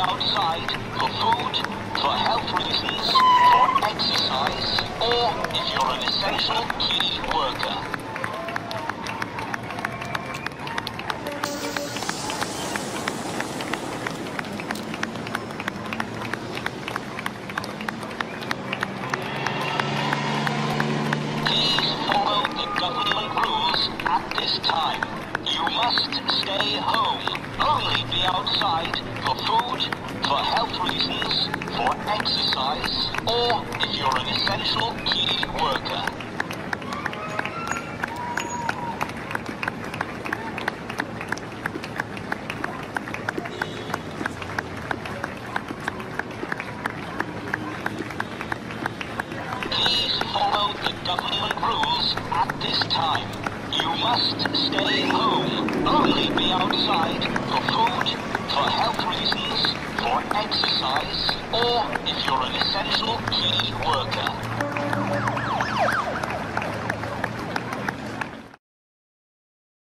outside for food, for health reasons, for exercise, or if you're an essential key worker. Please follow the government rules at this time. You must stay home. Only be outside for food, for health reasons, for exercise, or if you're an essential key worker. Please follow the government rules at this time. You must stay home. Only be outside for food, for health reasons, for exercise, or if you're an essential key worker.